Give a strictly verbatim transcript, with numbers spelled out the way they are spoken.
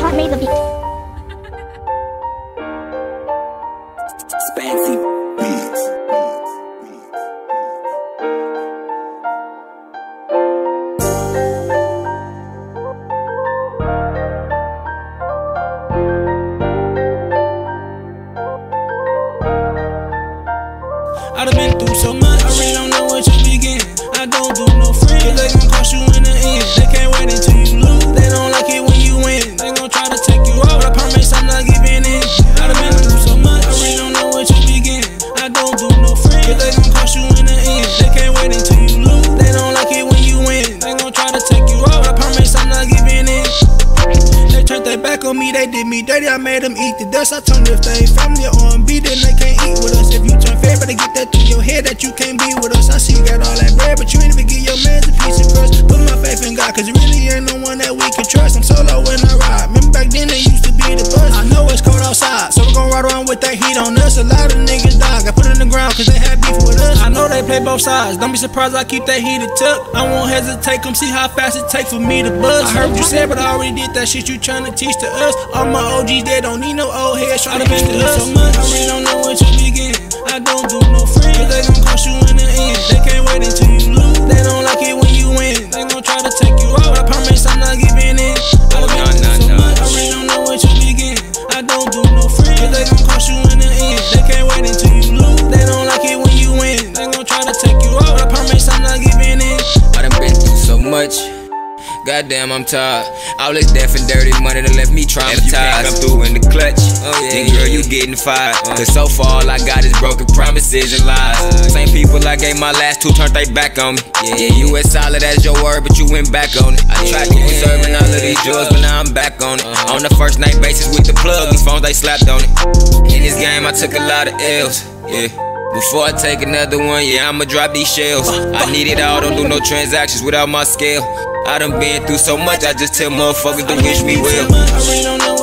Short made the beat. Fancy beats. I done been through so much, I really don't know where to begin. I don't do no friends, cause they gon' cost you in the end. They can't wait until you lose, they don't like it when you win. They gon' try to take you out, but I promise I'm not giving in. I done been through so much, I really don't know where to begin. I don't do no friends, cause they gon' cost you in the end. They can't wait until you lose, they don't like it when you win. They gon' try to take you out, but I promise I'm not giving in. They turned their back on me, they did me dirty, I made them eat the dust. I told them if they ain't family or R and B, then they can't eat with us. If you turn fair, better get that through your head that you can't be with us. I see you got all that bread, but you ain't even give your man a piece of crust. Put my faith in God, cause it really ain't no one that we can trust. I'm solo when I ride, remember back then they used to be the bus. I know it's cold outside, so we're gon' ride around with that heat on us. A lot of niggas died, got put in the ground cause they had beef with us. I know they play both sides, don't be surprised I keep that heated tucked. I won't hesitate, come see how fast it take for me to buzz. I heard what you said, but I already did that shit you tryna teach to us. All my O Gs, they don't need no old heads tryna teach to us. So much, I really don't know where to begin. I don't do no friends, cause they gon' cost you in the end. They can't wait until you lose, they don't like it when you win. They gon' try to take you out, but I promise I'm not giving in. I done been through so much, I really don't know where to begin. I don't do no friends, cause they gon' cost you in the end. They can't wait until you lose, they don't like it when you win. They gon' try to take you out, but I promise I'm not giving in. I done been through so much, goddamn I'm tired. All this death and dirty money that left me traumatized. Come through in the clutch, oh yeah, then girl you getting fired. Cause so far all I got is broken promises and lies. Same people I gave my last two turned they back on me. Yeah, you as solid as your word, but you went back on it. I tried to keep serving all of these drugs, but now I'm back on it. On the first night basis with the plug, these phones they slapped on it. In this game I took a lot of L's, yeah. Before I take another one, yeah, I'ma drop these shells. I need it all, don't do no transactions without my scale. I done been through so much, I just tell motherfuckers to wish me well. I really don't know